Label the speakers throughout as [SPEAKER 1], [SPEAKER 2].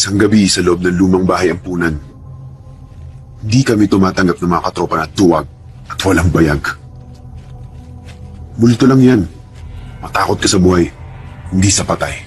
[SPEAKER 1] Isang gabi sa loob ng lumang bahay ampunan. Hindi kami tumatanggap ng mga katropa na tuwag at walang bayag. Multo lang yan. Matakot ka sa buhay, hindi sa patay.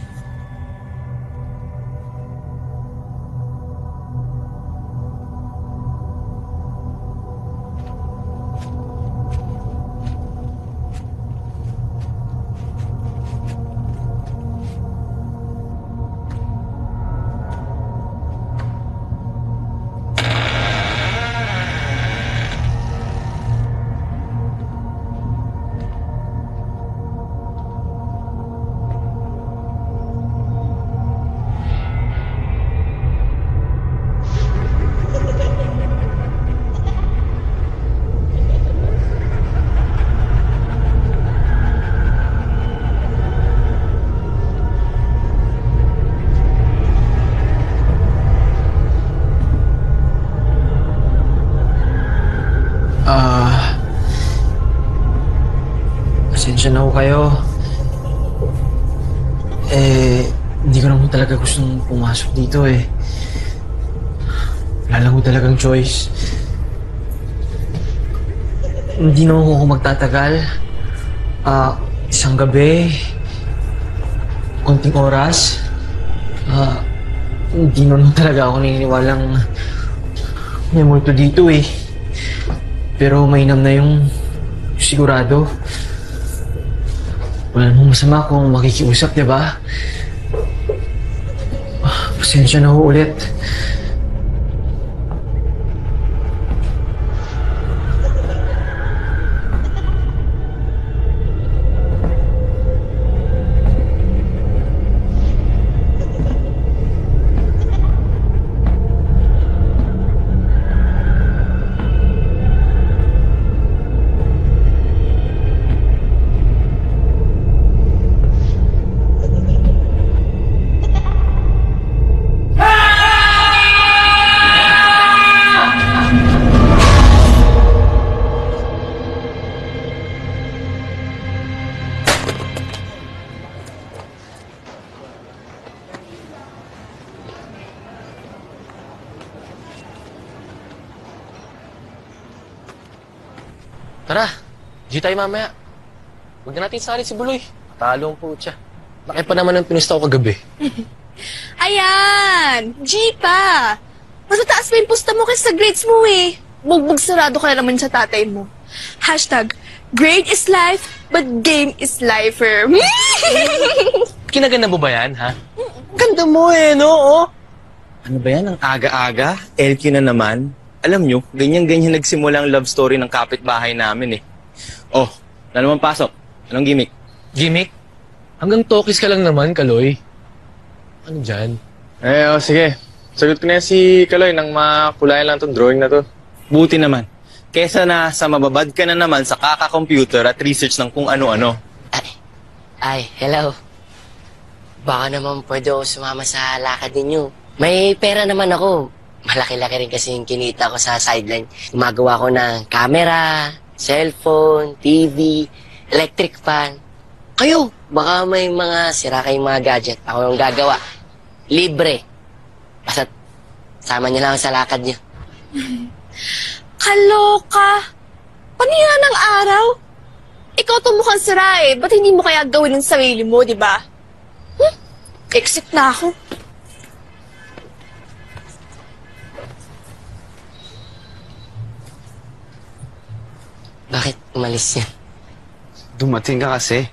[SPEAKER 2] Pasensya na ho kayo. Hindi ko naman talaga gustong pumasok dito eh. Wala lang ho talagang choice. Hindi na ako magtatagal. Isang gabi, konting oras, hindi naman talaga ako naniniwalang may multo dito eh. Pero mainam na yung sigurado. Wala namang masama kung makikiusap, di ba? Pasensya na ho ulit.
[SPEAKER 3] Tara, di tayo mamaya. Huwag na natin sali si Buloy. Talo ang putya. Laki pa naman ang pinusta ko kagabi.
[SPEAKER 4] Ayan! G pa! Mas mataas pa yung pusta mo kasi sa grades mo eh. Bugbog sarado ka na naman sa tatay mo. Hashtag, grade is life, but game is lifer.
[SPEAKER 3] Kinaganda mo ba yan, ha?
[SPEAKER 5] Ganda mo eh, no? Oh. Ano ba yan? Ang aga-aga? LQ na naman? Alam nyo, ganyan-ganyan nagsimula ang love story ng kapitbahay namin eh. Oh, na naman pasok. Anong gimmick?
[SPEAKER 3] Gimmick? Hanggang tokis ka lang naman, Kaloy. Ano dyan?
[SPEAKER 6] Sige. Sagot ko na yan si Kaloy nang makulayan lang itong drawing na to.
[SPEAKER 5] Buti naman. Kesa na sa mababad ka na naman sa kaka-computer at research ng kung ano-ano.
[SPEAKER 7] Ay, hello. Baka naman pwede ako sumama sa lakad ninyo. May pera naman ako. Malaki-laki rin kasi yung kinita ko sa sideline. Gumagawa ko ng camera, cellphone, TV, electric fan. Kayo, baka may mga sira kayong mga gadget. Ako yung gagawa. Libre. Basta sama niyo lang sa lakad niyo.
[SPEAKER 4] Kaloka! Panira ng araw? Ikaw to mukhang sira eh. Ba't hindi mo kaya gawin ng sarili mo, di ba? Exit na ako.
[SPEAKER 7] Bakit umalis yan?
[SPEAKER 6] Dumating ka kasi.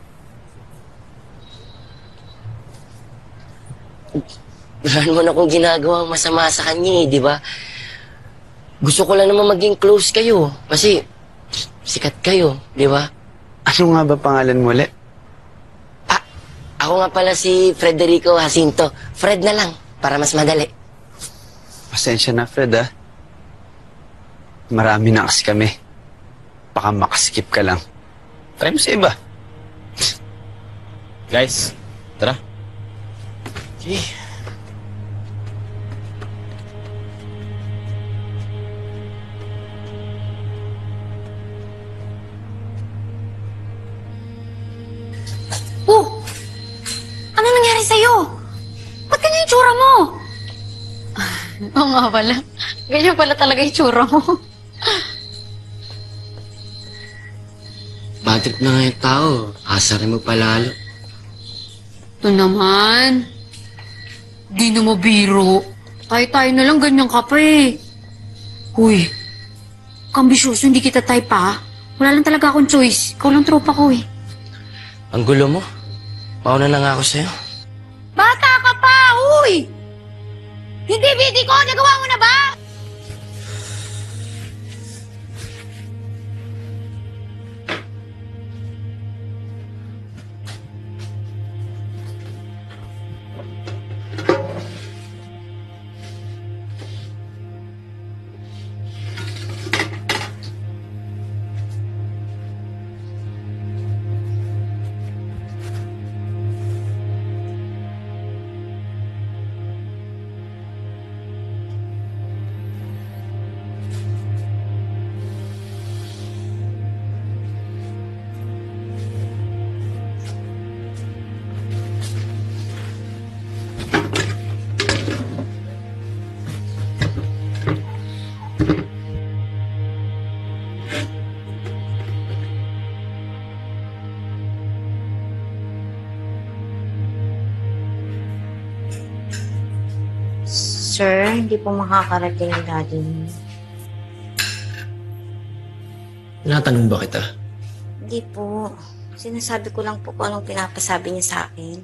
[SPEAKER 7] Wala naman akong ginagawang masama sa kanya eh, di ba? Gusto ko lang naman maging close kayo. Kasi sikat kayo, di ba?
[SPEAKER 6] Ano nga ba pangalan mo ulit?
[SPEAKER 7] Ako nga pala si Frederico Jacinto. Fred na lang, para mas madali.
[SPEAKER 6] Pasensya na, Fred, ah. Marami na kasi kami. Baka makaskip ka lang. Try mo sa iba.
[SPEAKER 5] Guys, tara.
[SPEAKER 3] Okay.
[SPEAKER 4] Oh! Ano nangyari sa'yo? Ba't ganyan yung tsura mo?
[SPEAKER 8] Oo nga pala. Ganyan pala talaga yung tsura mo.
[SPEAKER 7] Batrip na nga yung tao. Asarin mo palalo.
[SPEAKER 8] Ito naman. Di na mabiro. Tayo-tayo na lang, ganyan ka pa eh. Uy, kambisyoso, hindi kita type pa. Wala lang talaga akong choice. Ikaw lang tropa ko eh.
[SPEAKER 7] Ang gulo mo. Mauna na nga ako sa'yo.
[SPEAKER 8] Bata ka pa, uy! Hindi, BD ko! Nagawa mo na ba?
[SPEAKER 9] Sir, hindi po makakarating yung daddy niyo.
[SPEAKER 7] Tinatanong ba kita?
[SPEAKER 9] Hindi po. Sinasabi ko lang po kung anong pinapasabi niya sa akin.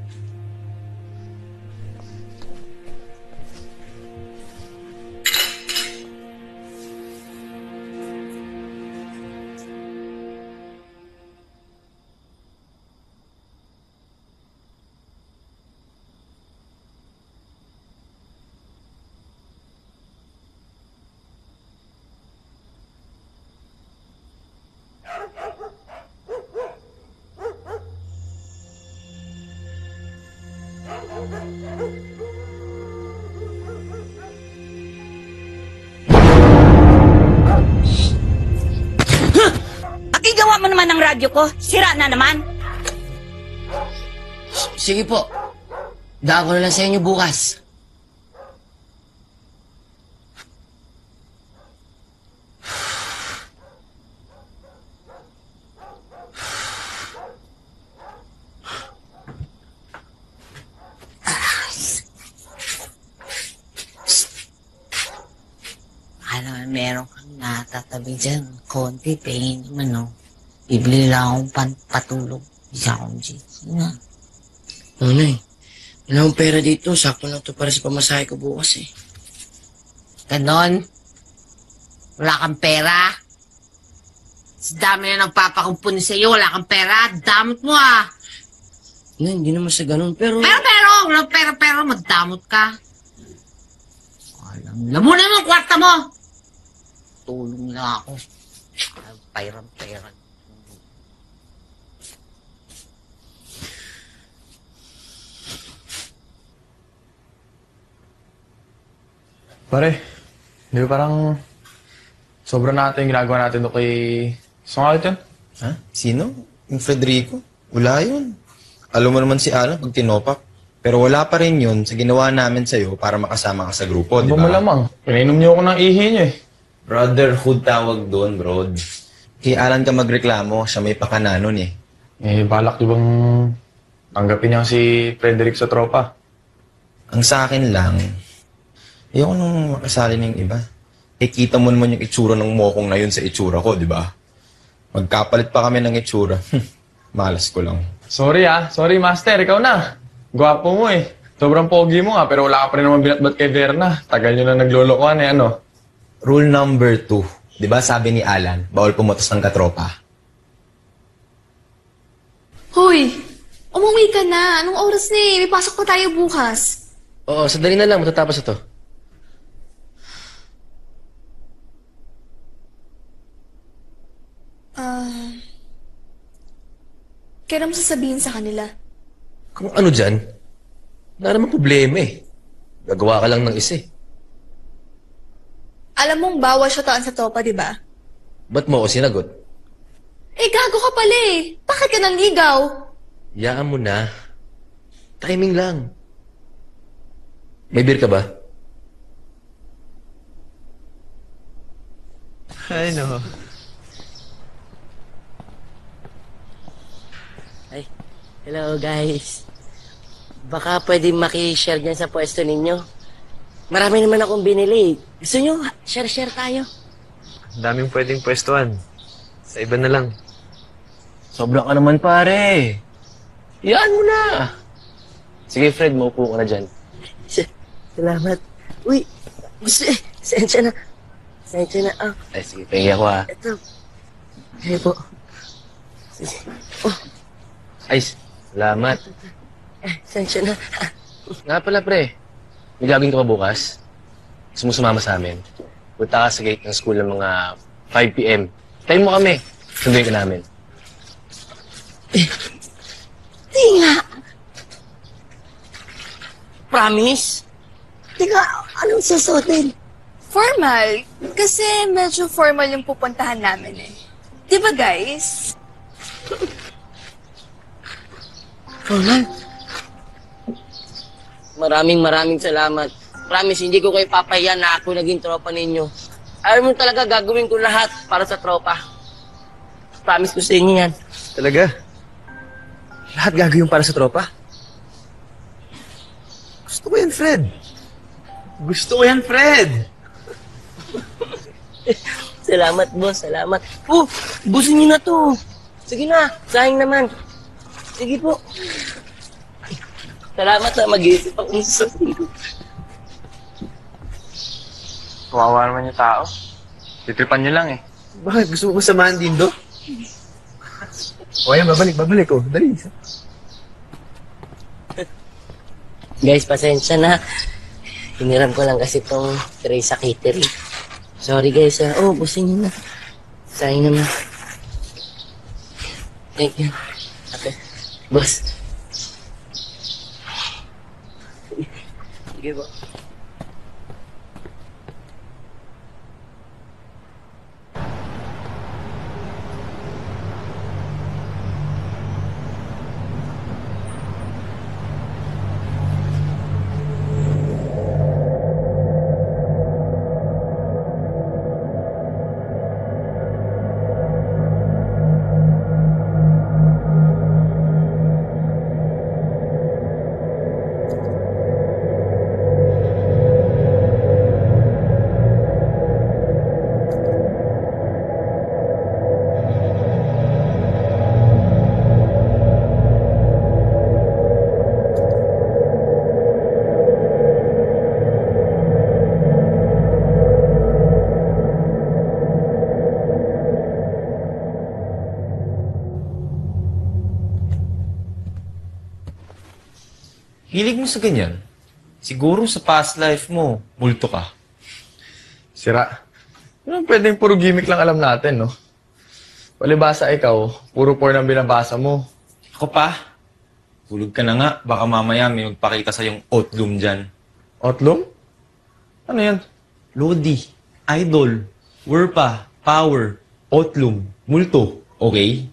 [SPEAKER 9] Gawa mo naman ng radyo ko. Sira na naman.
[SPEAKER 7] Sige po. Daan ko na lang sa inyo bukas.
[SPEAKER 9] Alam, meron kang natatabi dyan. Konti, pain naman, no? Ibili lang akong patulog. Isa akong G. Na.
[SPEAKER 7] Nanay, wala akong pera dito. Sakto lang to para sa pamasahe ko bukas eh.
[SPEAKER 9] Ganon? Wala kang pera? Sa dami na nagpapakumpuni sa'yo, wala kang pera. Damot mo ah.
[SPEAKER 7] Nay, hindi naman sa ganun, pero...
[SPEAKER 9] Pero, walang pera, magdamot ka. Lamunan mo ang kwarta mo! Tulong na ako. Pairan.
[SPEAKER 6] Pare, di ba parang sobrang natin yung ginagawa natin doon kay... Sungakit yun?
[SPEAKER 5] Ha? Sino? Yung Federico? Wala yun. Alam mo naman si Alan pag tinopak. Pero wala pa rin yun sa ginawa namin sa'yo para makasama ka sa grupo, di
[SPEAKER 6] Ano
[SPEAKER 5] ba?
[SPEAKER 6] malamang? Pinainom niyo ako ng ihi niyo eh.
[SPEAKER 5] Brotherhood tawag doon, bro. Kay Alan ka magreklamo, siya may pakana nun eh.
[SPEAKER 6] Eh, balak di bang tanggapin niya si Frederick sa tropa?
[SPEAKER 5] Ang sa akin lang, ayoko nung makasali ng iba. Eh, kita mo naman yung itsura ng mokong na yun sa itsura ko, di ba? Magkapalit pa kami ng itsura. Malas ko lang.
[SPEAKER 6] Sorry master, ikaw na. Gwapo mo eh. Sobrang pogi mo nga, pero wala ka pa rin naman binatbat kay Verna. Tagal nyo na naglolokohan eh, ano?
[SPEAKER 5] Rule number 2. Di ba sabi ni Alan, bawal pumotos ng katropa?
[SPEAKER 4] Hoy, umuwi ka na. Anong oras na eh? May pasok pa tayo bukas.
[SPEAKER 3] Oo, sandali na lang. Matatapos ito.
[SPEAKER 4] Kailan mo sasabihin sa kanila?
[SPEAKER 3] Kung ano dyan, wala namang problema eh. Gagawa ka lang ng isa eh.
[SPEAKER 4] Alam mong bawal siya taan sa topa, di ba?
[SPEAKER 3] Ba't mo ako sinagot?
[SPEAKER 4] Eh, gago ka pala eh. Bakit ka nanligaw?
[SPEAKER 3] Yaan mo na. Timing lang. May beer ka ba?
[SPEAKER 2] Ay, no.
[SPEAKER 7] Ay, hello guys. Baka pwede maki-share dyan sa pwesto ninyo. Marami naman akong binili. Gusto nyo, share-share tayo.
[SPEAKER 2] Ang daming pwedeng pwestuhan. Sa iba na lang.
[SPEAKER 5] Sobra ka naman, pare. Iyaan mo na. Sige, Fred, maupo ka na dyan.
[SPEAKER 7] Salamat. Uy, gusto sensya na. Sensya na. Ah,
[SPEAKER 5] Ay, sige, pahingi ako ha.
[SPEAKER 7] ito. Kaya po. Sige. Oh,
[SPEAKER 5] Ay, salamat.
[SPEAKER 7] sensya na.
[SPEAKER 5] Nga pala, pre. May gagawin ka pa bukas? Gusto mo sumama sa amin? Punta ka sa gate ng school ng mga 5 p.m. Tayo mo kami. Sunduin ka namin.
[SPEAKER 7] Di nga. Promise? Di nga, anong susuotin?
[SPEAKER 4] Formal. Kasi medyo formal yung pupuntahan namin eh. Di ba guys?
[SPEAKER 7] Roland? Maraming salamat. Promise, hindi ko kayo papahiya na ako naging tropa ninyo. Ayaw mo talaga gagawin ko lahat para sa tropa. Promise ko sa inyo yan.
[SPEAKER 2] Talaga? Lahat gagawin para sa tropa? Gusto ko yan, Fred. Gusto ko yan, Fred.
[SPEAKER 7] Salamat, boss. Salamat. Oh, busin niyo na to. Sige na, sayang naman. Sige po. Salamat na mag-iisip ako sa
[SPEAKER 6] Kawawa naman yung tao. Titripan nyo lang eh.
[SPEAKER 2] Bakit? Gusto mo ba samahan din do? O ayan, babalik oh. Dali.
[SPEAKER 7] Guys, pasensya na. Hiniram ko lang kasi itong tray sa catering. Sorry guys. Oh, busin niyo na. Sayang naman. Thank you. Okay. Boss. Sige po.
[SPEAKER 5] Hilig mo sa ganyan? Siguro sa past life mo, multo ka.
[SPEAKER 6] Sira. Pero pwedeng puro gimmick lang alam natin, no? Palibasa ikaw, puro porn ang binabasa mo.
[SPEAKER 5] Ako pa? Tulog ka na nga. Baka mamaya may magpakita sa yung otlum dyan.
[SPEAKER 6] Otlum? Ano yan?
[SPEAKER 5] Lodi, idol, werpa, power, otlum, multo. Okay?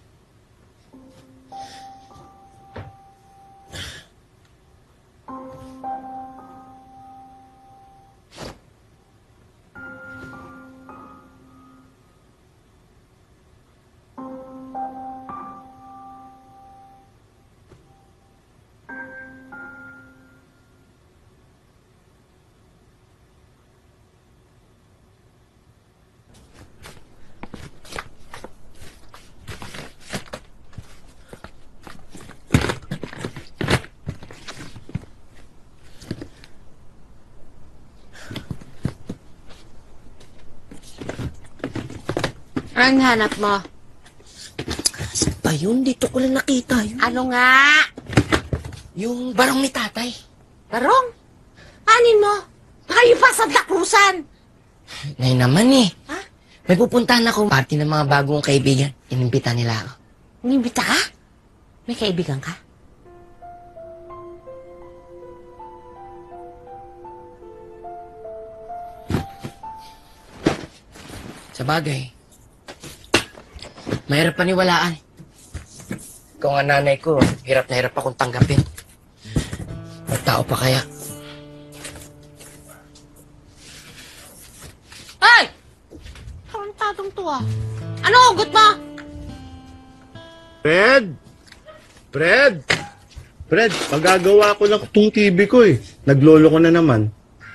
[SPEAKER 9] Anong hanap mo?
[SPEAKER 7] Saan ba yun? Dito ko lang nakita yun.
[SPEAKER 9] Ano nga?
[SPEAKER 7] Yung barong ni tatay.
[SPEAKER 9] Barong? Anin mo? Kayo pa sa Dakrusan.
[SPEAKER 7] Ngayon naman eh.
[SPEAKER 9] Ha?
[SPEAKER 7] May pupuntahan ako party ng mga bagong kaibigan. Inimbita nila ako.
[SPEAKER 9] Inimbita ka? May kaibigan ka?
[SPEAKER 7] Sa bagay. Mahirap paniwalaan. Ikaw nga nanay ko, hirap na hirap akong tanggapin. Magtao pa kaya?
[SPEAKER 9] Ay! Tarantadong ah. Ano hugot mo?
[SPEAKER 10] Fred! Fred! Fred, magagawa ko lang itong TV ko eh. Naglolo ko na naman.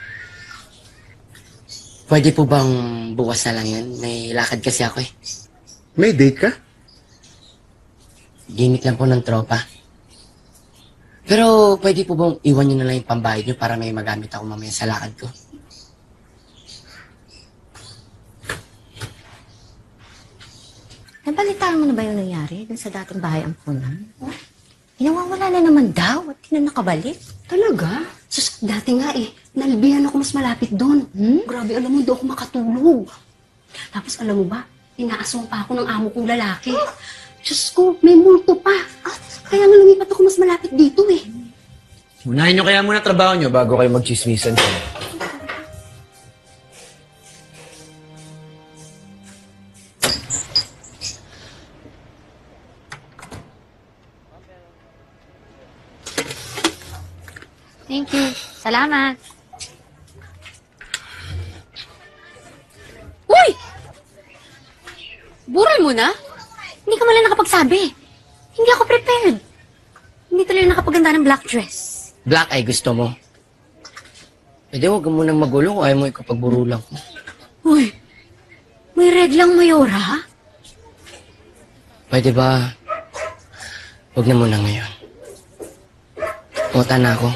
[SPEAKER 7] Pwede po bang bukas na lang yun? May lakad kasi ako eh.
[SPEAKER 10] May date ka?
[SPEAKER 7] Gimmick lang po ng tropa. Pero pwede po bang iwan nyo na lang yung pambayad nyo para may magamit ako mamaya sa lakad ko?
[SPEAKER 11] Nabalitaan mo na ba yung nangyari dun sa dating bahay ampunan? Inawawala na naman daw at di na nakabalik.
[SPEAKER 8] Talaga? Sus, dati nga eh, nalbihan ako mas malapit doon. Grabe, alam mo, doon ako makatulog. Tapos alam mo ba, inaasong pa ako ng amo kong lalaki. Diyos ko, may multo pa. Kaya nga lumipat ako mas malapit dito eh.
[SPEAKER 2] Unahin nyo kaya muna trabaho nyo bago kayo magchismisan siya.
[SPEAKER 11] Thank you. Salamat.
[SPEAKER 8] Uy! Bural mo na?
[SPEAKER 11] Hindi ka malang nakapagsabi. Hindi ako prepared. Hindi tuloy nakapaganda ng black dress.
[SPEAKER 7] Black ay gusto mo. Pwede huwag ka munang magulo kung ayaw mo ikapagburulang ko.
[SPEAKER 11] Uy! May red lang, Mayora?
[SPEAKER 7] Pwede ba? Huwag na muna ngayon. Pumunta na ako.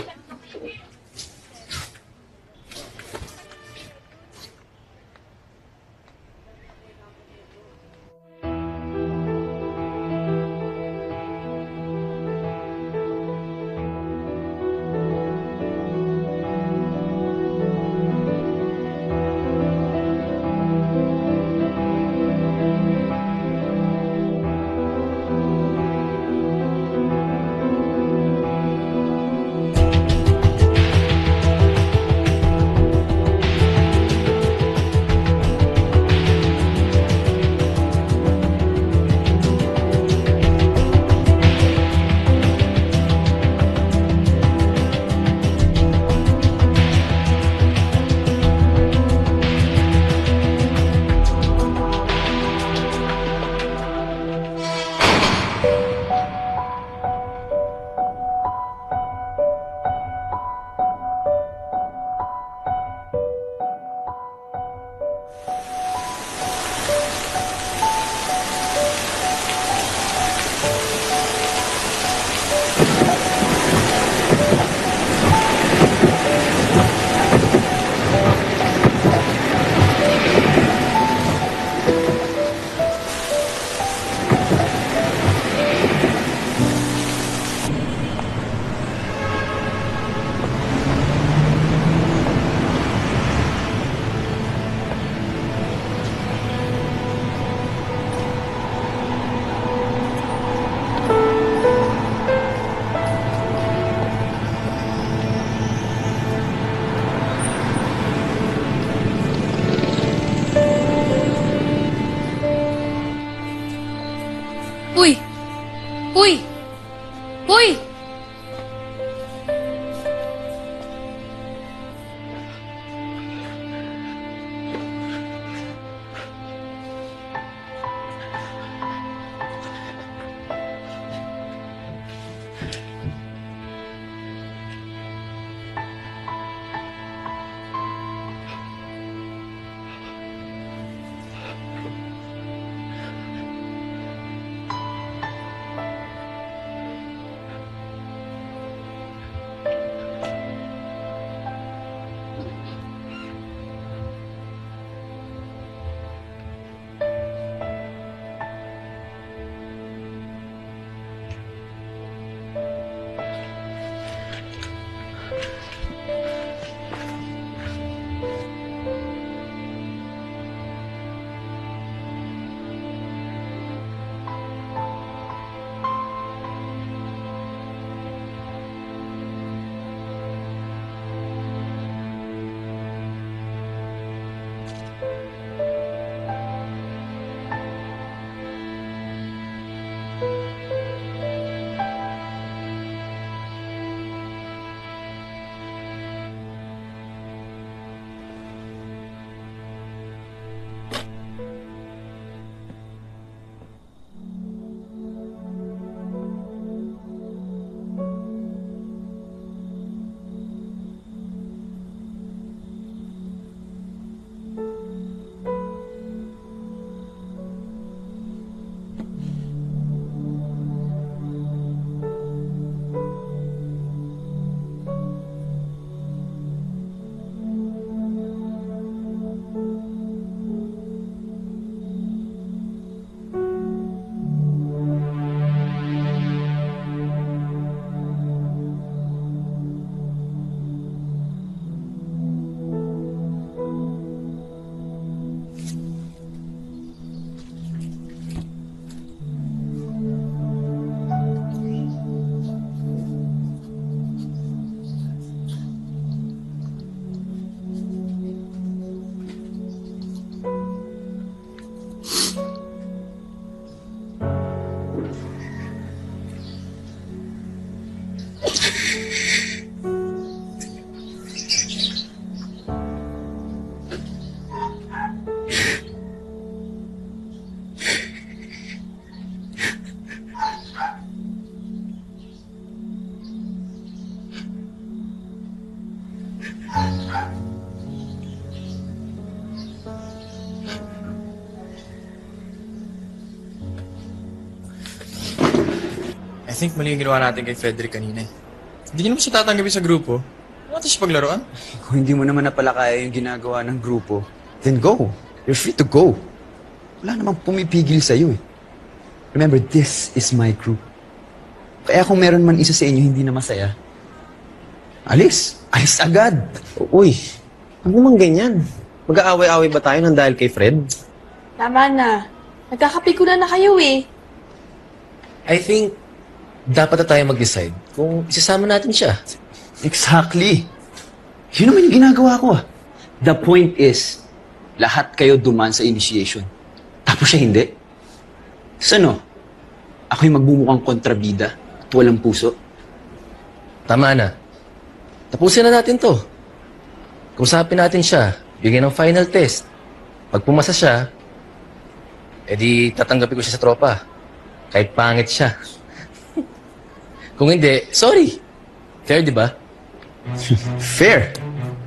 [SPEAKER 6] think mali yung ginawa natin kay Frederick kanina eh. Hindi niyo naman siya tatanggapin sa grupo. Ano natin siya paglaruan?
[SPEAKER 12] Kung hindi mo naman na pala kaya yung ginagawa ng grupo, then go. You're free to go. Wala namang pumipigil sa'yo eh. Remember, this is my group. Kaya kung meron man isa sa inyo hindi na masaya, alis. Alis agad.
[SPEAKER 5] Uy, ano naman ganyan? Mag-aaway-aaway ba tayo nang dahil kay Fred?
[SPEAKER 4] Tama na. Nagkakapikunan na kayo eh.
[SPEAKER 3] I think, dapat na tayo mag-decide kung isasama natin siya.
[SPEAKER 12] Exactly. Yun naman yung ginagawa ko ah. The point is, lahat kayo duman sa initiation. Tapos siya hindi. Sano? Ako yung magbumukhang kontrabida at walang puso.
[SPEAKER 3] Tama na. Tapusin na natin to. Kausapin natin siya. Bigyan ng final test. Pag pumasa siya, edi tatanggapin ko siya sa tropa. Kahit pangit siya. Kung hindi, sorry. Fair, di ba?
[SPEAKER 12] Fair.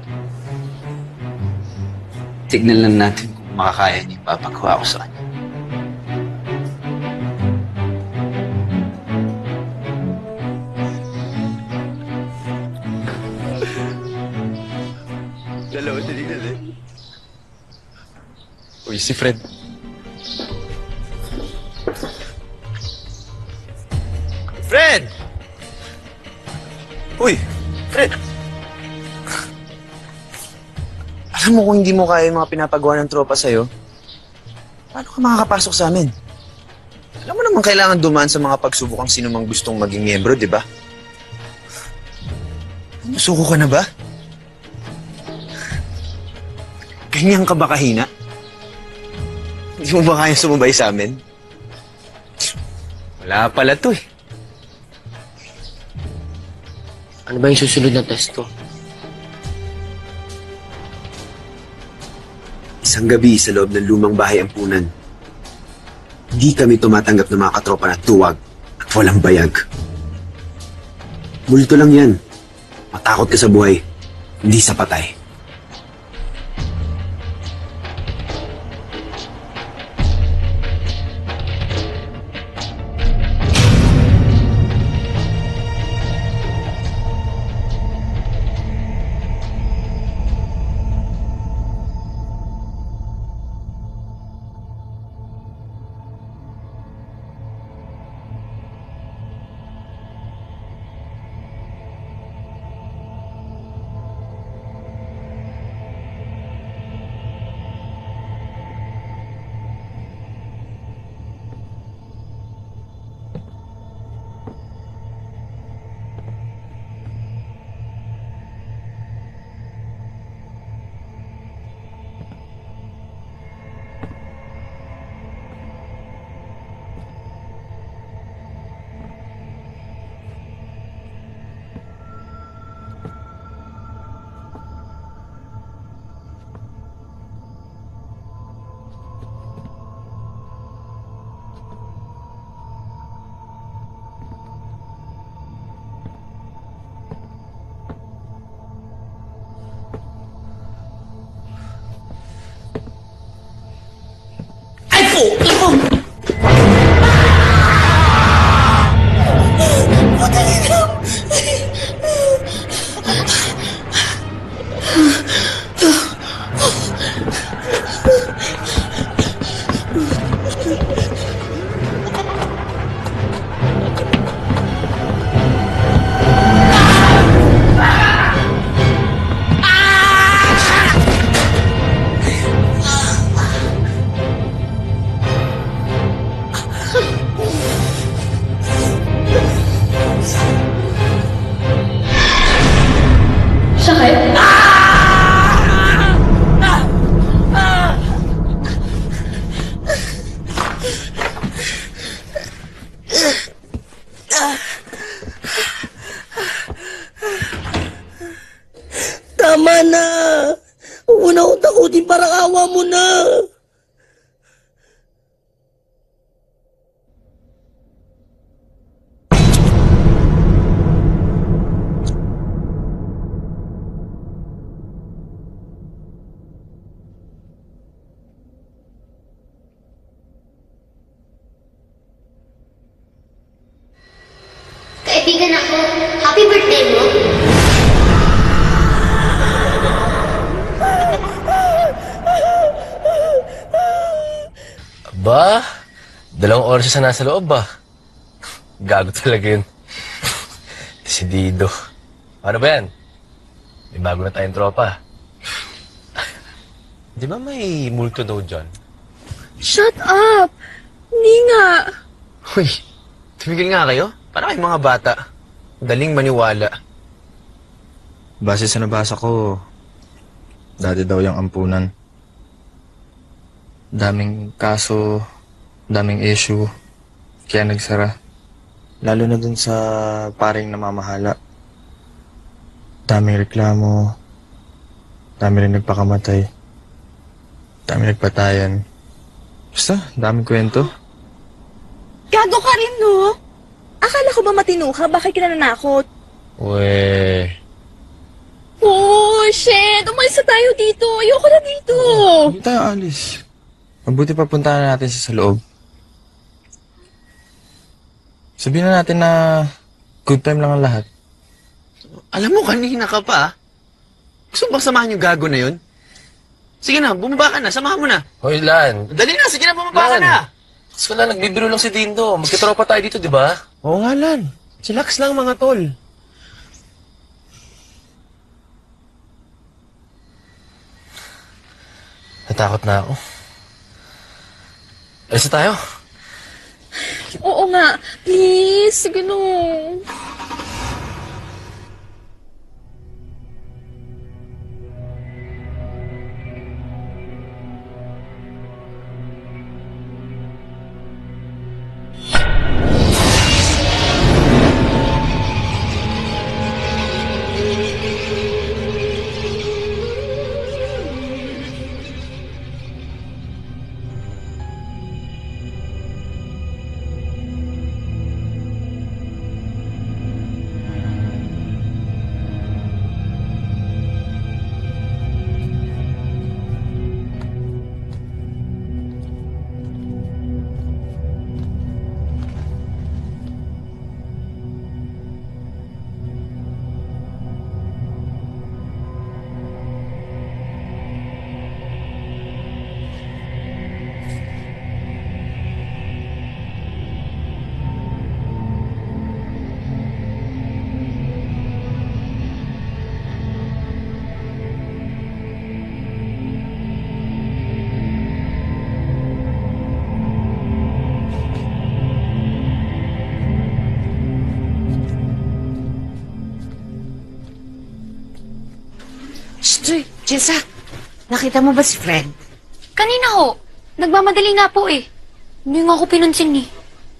[SPEAKER 12] Tignan lang natin kung makakaya niya ipapagawa ko sa kanya.
[SPEAKER 5] Dalawa, tinignan eh.
[SPEAKER 6] Uy, si Fred.
[SPEAKER 5] Fred! Uy, Fred! Alam mo kung hindi mo kaya yung mga pinapagawa ng tropa sa'yo, paano ka makakapasok sa amin? Alam mo naman kailangan dumaan sa mga pagsubok ang sino mang gustong maging miyembro, di ba? Nasuko ka na ba? Ganyan ka ba kahina? Hindi mo ba kaya sumabay sa amin? Wala pala to eh.
[SPEAKER 7] Ano ba yung susunod na test ko?
[SPEAKER 1] Isang gabi sa loob ng lumang bahay ampunan. Hindi kami tumatanggap ng mga katropa na tuwag at walang bayag. Multo lang yan. Matakot ka sa buhay, hindi sa patay.
[SPEAKER 13] Tama na! Huwag na akong takutin, parang awa mo na!
[SPEAKER 14] kaibigan ako. Happy birthday mo.
[SPEAKER 3] Ba? 2 oras siya nasa loob ba? Gago talaga yun. Desidido. Paano ba yan? May bago na tayong tropa. Di ba may multo daw dyan?
[SPEAKER 4] Shut up! Hindi nga.
[SPEAKER 2] Uy, tumigil nga kayo. Para kayong mga bata. Daling maniwala.
[SPEAKER 6] Base sa nabasa ko, dati daw yung ampunan. Daming kaso, daming issue, kaya nagsara. Lalo na dun sa paring namamahala. Daming reklamo, dami rin nagpakamatay, dami nagpatayan. Basta, daming kwento.
[SPEAKER 4] Gago ka rin, no? Akala ko ba matino ka? Bakit ka nananakot?
[SPEAKER 3] Weh.
[SPEAKER 4] Oh, shit! Umalis na tayo dito! Ayoko na dito!
[SPEAKER 6] Hindi tayo alis. Mabuti pa puntahan na natin sa loob. Sabihin na natin na good time lang ang lahat.
[SPEAKER 2] Alam mo, kanina ka pa. Gusto mo bang samahan yung gago na yun? Sige na, bumaba ka na. Samahan mo na.
[SPEAKER 3] Hoy, Lan.
[SPEAKER 2] Dali na, sige na, bumaba ka na.
[SPEAKER 3] Kasi wala, nagbibiro lang si Dindo. Magkitropa tayo dito, di ba?
[SPEAKER 2] Oo nga, Lan. Chillax lang, mga tol.
[SPEAKER 3] Natakot na ako. Alis na tayo.
[SPEAKER 4] Oo nga. Please, sige no.
[SPEAKER 9] Shh, Jessa, nakita mo ba si Fred?
[SPEAKER 8] Kanina ho. Nagmamadali nga po eh. Hindi nga ako pinansin eh.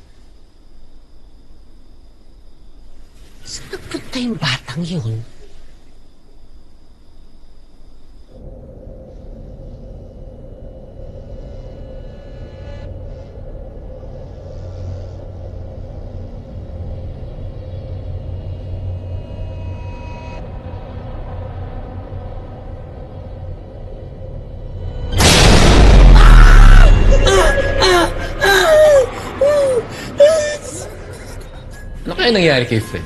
[SPEAKER 9] Saan nagpunta yung batang yun?
[SPEAKER 3] Ano kaya nangyari kay Fred?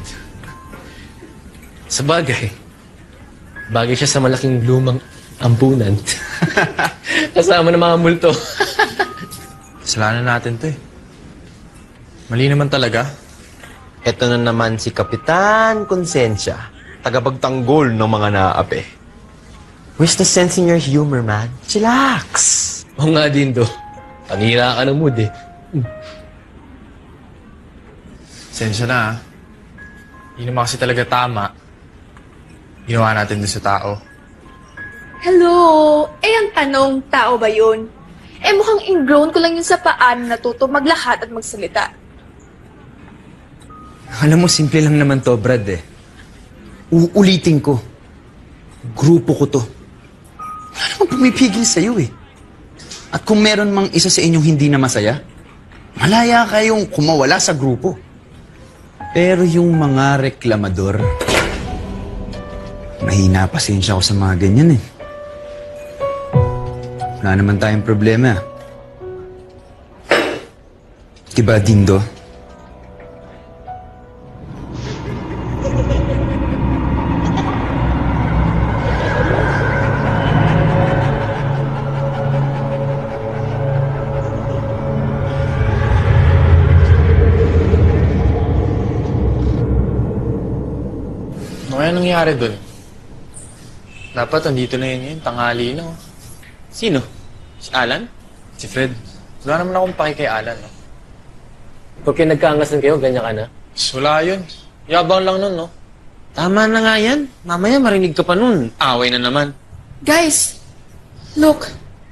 [SPEAKER 3] Sa bagay, bagay siya sa malaking lumang ampunan. Kasama ng mga multo.
[SPEAKER 6] Kasalanan natin to eh. Mali naman talaga.
[SPEAKER 2] Ito na naman si Kapitan Konsensya, tagapagtanggol ng mga naaapi. Where's the sense in your humor, man? Chillax!
[SPEAKER 3] Oo nga, Dindo. Panira ka ng mood eh.
[SPEAKER 6] Sensya na ah. Hindi naman kasi talaga tama. Ginawa natin doon sa tao.
[SPEAKER 4] Hello? Ang tanong, tao ba yun? Mukhang ingrown ko lang yun sa paano natuto maglahat at magsalita.
[SPEAKER 12] Alam mo, simple lang naman to, Brad eh. Uulitin ko. Grupo ko to. Wala namang pumipigil sa'yo eh. At kung meron mang isa sa inyong hindi na masaya, malaya kayong kumawala sa grupo. Pero yung mga reklamador, mahina pasensya ko sa mga ganyan eh. Wala naman tayong problema. Diba, Dindo?
[SPEAKER 6] nangyari dun? Dapat andito na yun ngayon, tanghali na. Oh.
[SPEAKER 5] Sino? Si Alan?
[SPEAKER 6] Si Fred. Wala naman akong paki kay Alan. No?
[SPEAKER 3] Pag nagkaangasan kayo, ganyan ka na?
[SPEAKER 6] Wala yun. Yabang lang nun, no?
[SPEAKER 5] Tama na nga yan. Mamaya marinig ka pa nun. Away na naman.
[SPEAKER 4] Guys, look.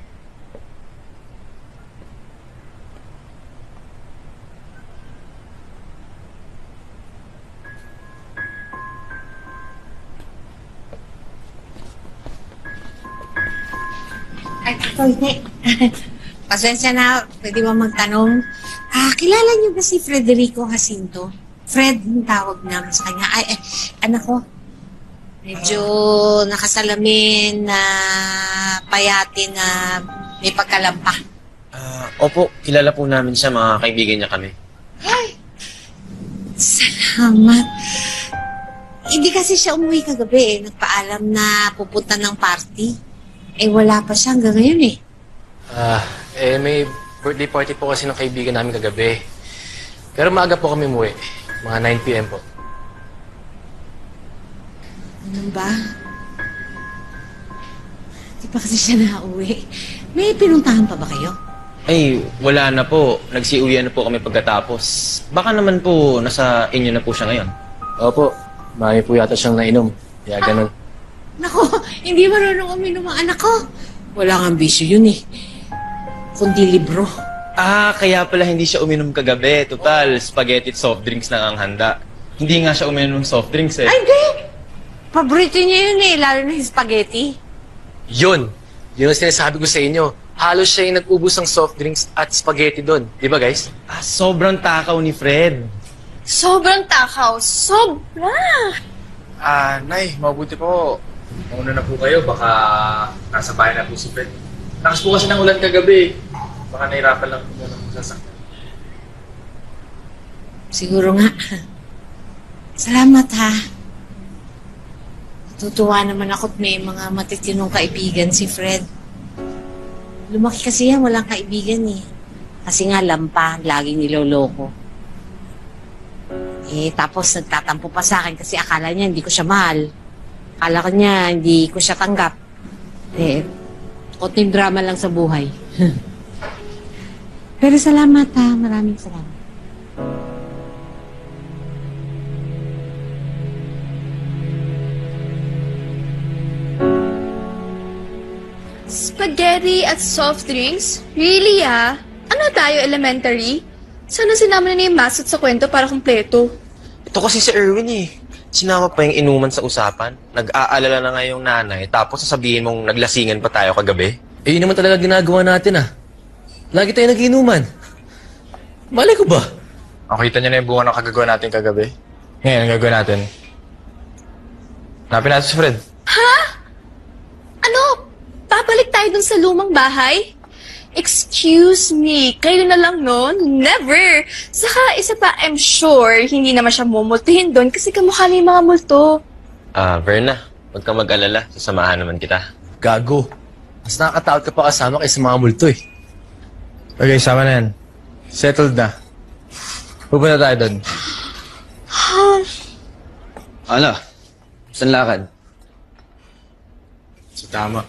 [SPEAKER 9] Ay, Toyne. Pasensya na, pwede ba magtanong? Kilala niyo ba si Frederico Jacinto? Fred, yung tawag namin sa kanya. Ay, anak ko. Medyo nakasalamin na payatin na may pagkalampa.
[SPEAKER 5] Opo, kilala po namin siya. Mga kaibigan niya kami.
[SPEAKER 9] Ay, salamat. Hindi kasi siya umuwi kagabi eh. Nagpaalam na pupunta ng party. Wala pa siya hanggang ngayon eh.
[SPEAKER 3] May birthday party po kasi ng kaibigan namin kagabi. Pero maaga po kami umuwi. Mga 9 p.m. po.
[SPEAKER 9] Ano ba? Di pa kasi siya nauwi. May pinuntahan pa ba kayo?
[SPEAKER 5] Ay, wala na po. Nagsiuwian na po kami pagkatapos. Baka naman po, nasa inyo na po siya ngayon.
[SPEAKER 3] Opo. Marami po yata siyang nainom. Kaya ganun.
[SPEAKER 9] Nako, hindi marunong uminom ang anak ko. Wala nga bisyo yun eh. Kundi libro.
[SPEAKER 5] Kaya pala hindi siya uminom kagabi. Total, spaghetti at soft drinks na ang handa. Hindi nga siya uminom ng soft drinks eh.
[SPEAKER 9] Ay, hindi! Paborito niya yun eh, lalo na yung spaghetti.
[SPEAKER 3] Yun! Yun ang sinasabi ko sa inyo. Halos siya yung nag-ubos ng soft drinks at spaghetti doon. Di ba, guys?
[SPEAKER 5] Sobrang takaw ni Fred.
[SPEAKER 4] Sobrang takaw. Sobra!
[SPEAKER 6] Nay, mabuti po. Mauna na po kayo, baka nasa bahay na po si Fred. Lakas po kasi ng ulan kagabi. Baka nahirapan lang po muna ng sasakyan.
[SPEAKER 9] Siguro nga. Salamat ha. Natutuwa naman ako't may mga matitinong kaibigan si Fred. Lumaki kasi yan, walang kaibigan eh. Kasi nga lampa, laging niloloko. Tapos nagtatampo pa sa akin kasi akala niya hindi ko siya mahal. Akala ko niya hindi ko siya tanggap. Konting drama lang sa buhay. Pero salamat ha, maraming salamat.
[SPEAKER 4] Spaghetti at soft drinks? Really Ano tayo, elementary? Sana sinama na yung masot sa kwento para kumpleto.
[SPEAKER 5] Ito kasi si Erwin eh. Sinama pa yung inuman sa usapan. Nag-aalala na nga yung nanay, tapos sasabihin mong naglasingan pa tayo kagabi.
[SPEAKER 3] Yun naman talaga ginagawa natin Lagi tayo nag-inuman. Malay ko ba?
[SPEAKER 6] Nakita niyo na yung bunga ng kagagawa natin kagabi. Ngayon, ang gagawin natin. Hanapin natin si Fred.
[SPEAKER 4] Ha? Ano? Babalik tayo dun sa lumang bahay? Excuse me, kayo na lang nun? Never! Saka isa pa, I'm sure, hindi naman siya mumultuhin doon kasi kamukha na yung mga multo.
[SPEAKER 5] Verna, huwag kang mag-alala. Sasamahan naman kita.
[SPEAKER 3] Gago. Mas nakakatakot ka pa kasama kaysa mga multo eh.
[SPEAKER 6] Okay, sama na yan. Settled na. Pupunta tayo doon.
[SPEAKER 12] Ano? Saan lakad?
[SPEAKER 6] Tama.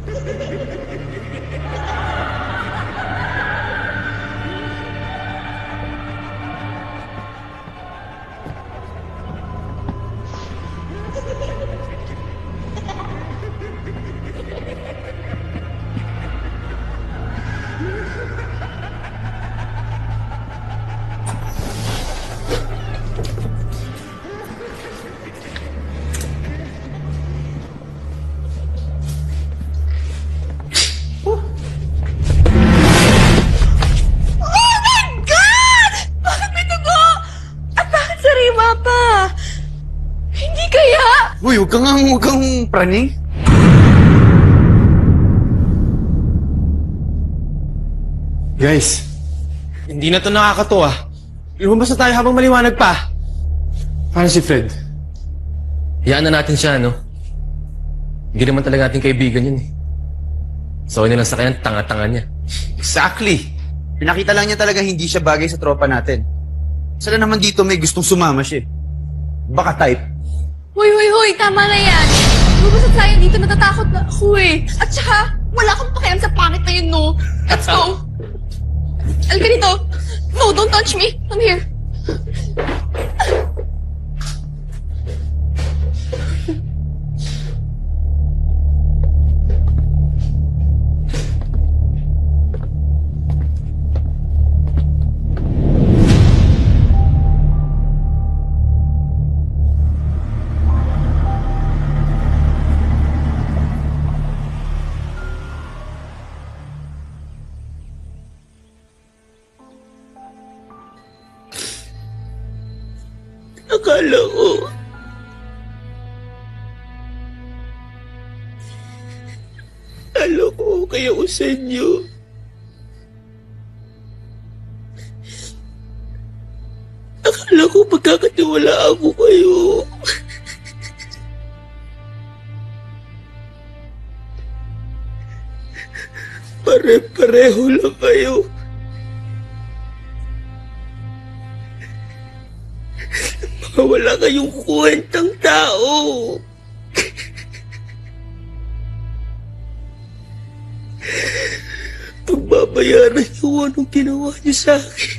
[SPEAKER 12] Uy, huwag kang praning.
[SPEAKER 2] Guys, hindi na to nakakatuwa. Lumabas na tayo habang maliwanag pa. Paano si Fred?
[SPEAKER 3] Hayaan na natin siya, no? Hindi naman talaga natin kaibigan yun, eh. So, yun lang sa kanya, tanga-tanga niya.
[SPEAKER 12] Exactly. Pinakita lang niya talaga hindi siya bagay sa tropa natin. Sala naman dito may gustong sumama siya. Baka type.
[SPEAKER 4] Hoy, tama na yan. Lumabas na tayo dito, natatakot na ako eh. At saka, wala akong pakialam sa pangit na yun, no? Let's go. Alika dito. No, don't touch me. Come here.
[SPEAKER 13] Akala ko okay ako sa inyo. Akala ko pagkakatiwalaan ko kayo. Pare-pareho lang kayo. Mga wala kayong kwentang tao. Pagbabayaran niyo anong ginawa niyo sa akin.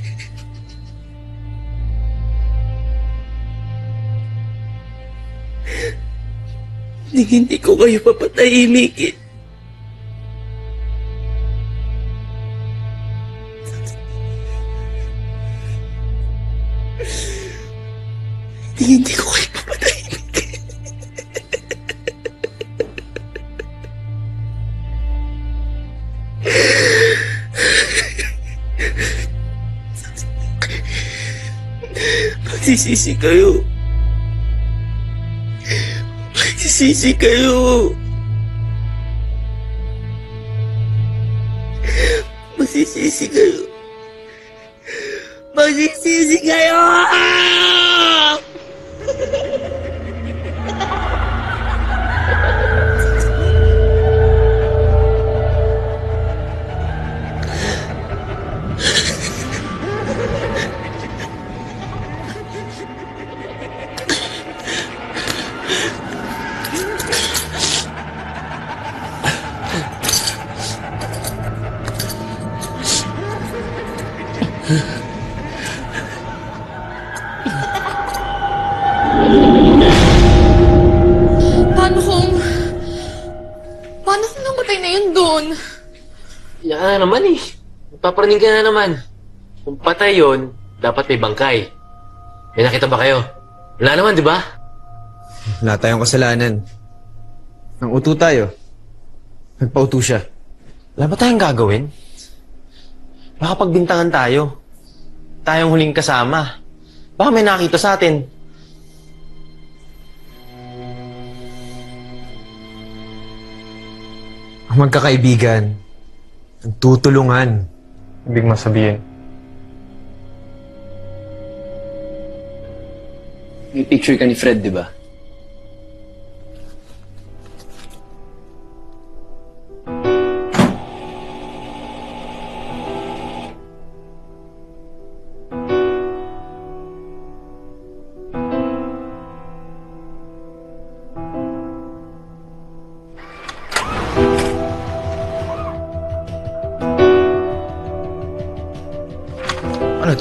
[SPEAKER 13] Hindi ko kayo papatahimikin. Hindi ko kayo papatahimikin. Magsisisi kayo. Magsisisi kayo. Magsisisi kayo. Magsisisi kayo!
[SPEAKER 4] Paano kung namatay na yun doon?
[SPEAKER 3] Yan na naman eh. Magpapraning ka na naman. Kung patay yun, dapat may bangkay. May nakita ba kayo? Wala naman, di ba?
[SPEAKER 12] Wala tayong kasalanan. Nang uto tayo. Nagpauto siya.
[SPEAKER 2] Wala ba tayong gagawin? Baka pagbintangan tayo. Tayong huling kasama. Baka may nakita sa atin.
[SPEAKER 1] Ang magkakaibigan, nagtutulungan.
[SPEAKER 6] Ibig masabihin.
[SPEAKER 3] May picture ka ni Fred, di ba?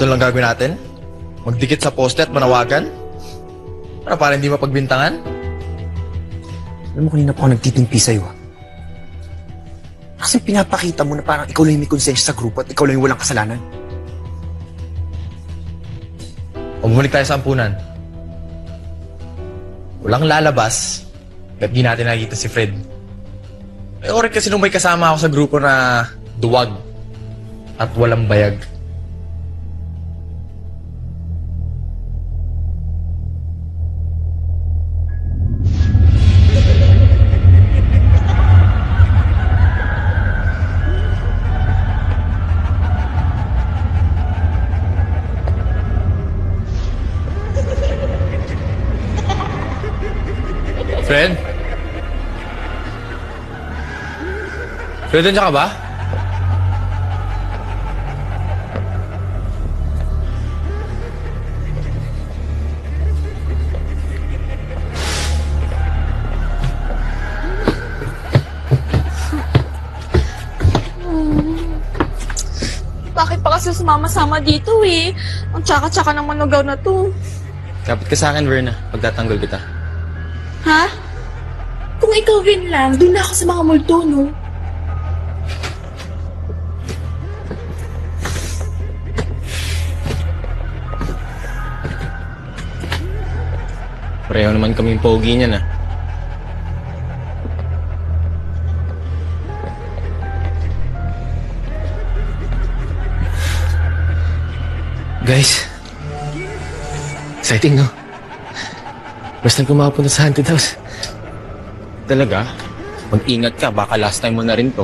[SPEAKER 2] Ito lang gagawin natin? Magdikit sa poste at manawagan? Para hindi mapagbintangan?
[SPEAKER 1] Alam mo, kanina pa ako nagtitimpi sa'yo. Kasi pinapakita mo na parang ikaw lang yung may konsensya sa grupo at ikaw lang yung walang kasalanan.
[SPEAKER 2] O bumalik tayo sa ampunan. Walang lalabas at di natin nakikita si Fred. Rin kasi nung may kasama ako sa grupo na duwag at walang bayag. Fred? Fred, nandiyan ka ba?
[SPEAKER 4] Bakit pa kasi sumama-sama dito eh? Ang tsaka-tsaka ng manugaw na to.
[SPEAKER 5] Kapit ka sa akin, Verna. Pagtatanggol kita.
[SPEAKER 4] Ha? Kung ikaw rin lang, doon na ako sa mga multo, no?
[SPEAKER 5] Pareho naman kaming pogi niyan, ah.
[SPEAKER 3] Guys, exciting, no? Basta kung makapunta sa haunted house.
[SPEAKER 5] Talaga? Mag-ingat ka, baka last time mo na rin to.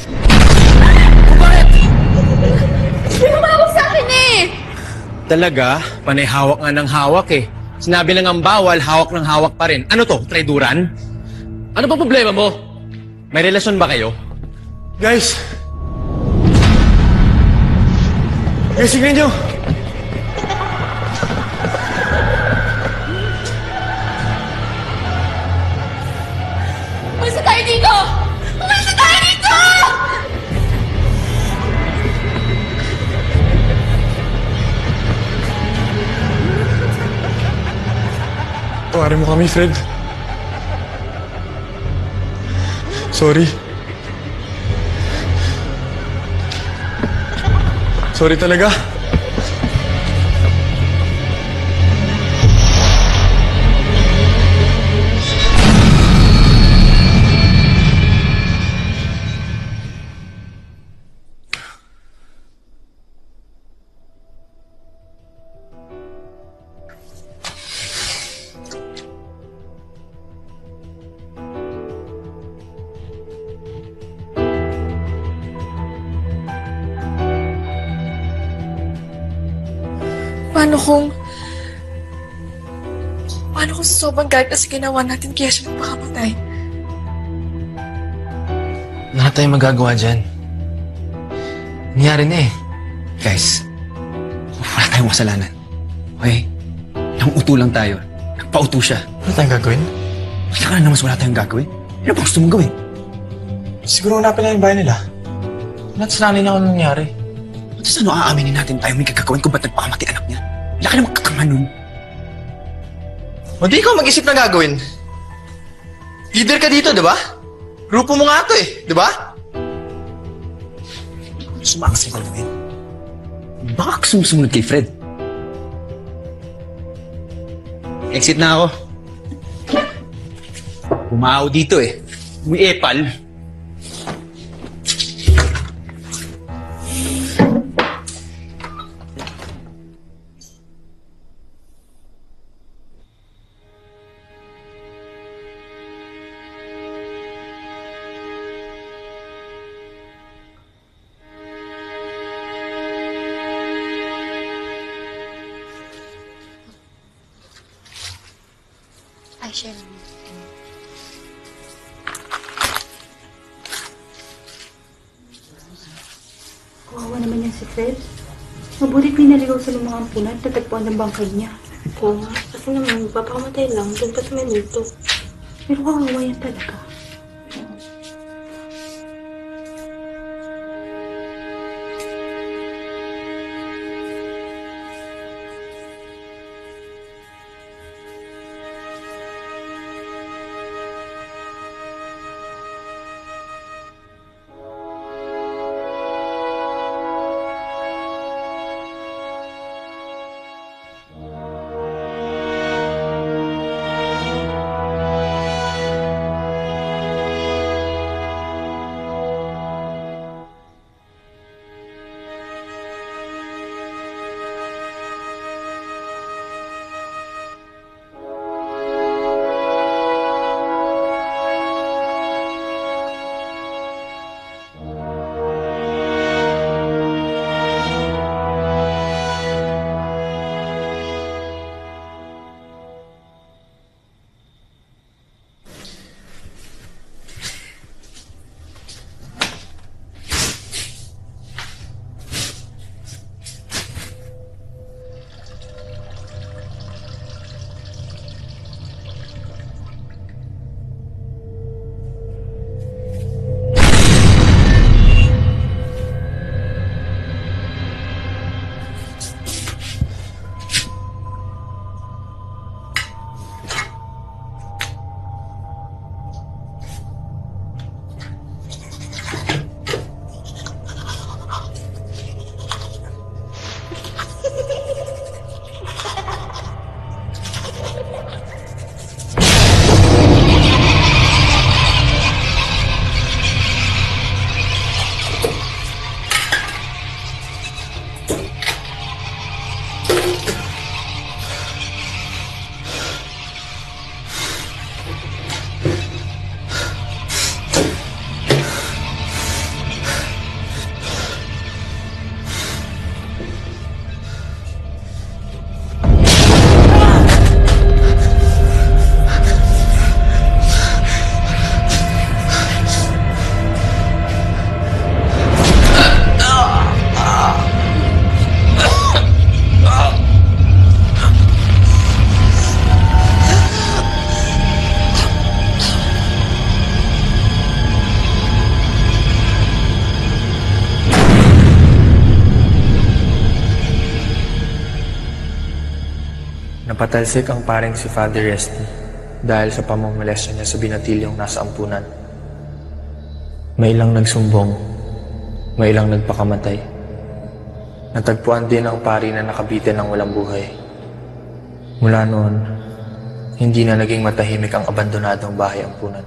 [SPEAKER 4] Hindi mo mawag sa akin eh!
[SPEAKER 5] Talaga? Panay hawak nga ng hawak eh. Sinabi lang ang bawal, hawak ng hawak pa rin. Ano to? Traiduran? Ano ba problema mo? May relasyon ba kayo?
[SPEAKER 2] Guys! Guys, tignan nyo!
[SPEAKER 4] Umalis na tayo dito! Umalis na tayo dito!
[SPEAKER 2] Tawarin mo kami, Fred. Sorry. Sorry talaga.
[SPEAKER 4] Paano kung sa sobrang galit na sa ginawa natin kaya siya magpakamatay?
[SPEAKER 3] Lahat tayong magagawa dyan. Nangyari na eh.
[SPEAKER 1] Guys, wala tayong kasalanan. Okay? Nanguto lang tayo. Nagpauto siya.
[SPEAKER 2] Ano tayong gagawin?
[SPEAKER 1] Basta ka na naman wala tayong gagawin. Ano ba gusto mong gawin?
[SPEAKER 2] Siguro hanapin na yung bahay nila. Nasanay na ako nangyari.
[SPEAKER 1] At ano aaminin natin tayo may gagawin kung ba't nagpakamatay anak niya? Wala ka namang kakanga nun.
[SPEAKER 2] O di ikaw mag-isip na gagawin. Leader ka dito, di ba? Grupo mo nga to eh, di ba?
[SPEAKER 1] Sumakas ka gawin. Baka sumusunod kay Fred.
[SPEAKER 5] Exit na ako. Bumao dito eh. Umiepal.
[SPEAKER 11] Ay, share naman.
[SPEAKER 15] Kawawa naman yan si Fred. Mabuti pinaligaw sa lumang ampunan at natagpuan ng bangkay niya.
[SPEAKER 8] Oo nga. Kasi naman, papakamatay lang. Doon pa sa may multo.
[SPEAKER 15] Pero kawawa yan talaga.
[SPEAKER 6] Napatalsik ang paring si Father Resty dahil sa pamamolestya niya sa binatilyong nasa ampunan. May ilang nagsumbong, may ilang nagpakamatay. Natagpuan din ang pari na nakabitin ng walang buhay. Mula noon, hindi na naging matahimik ang abandonadong bahay ampunan.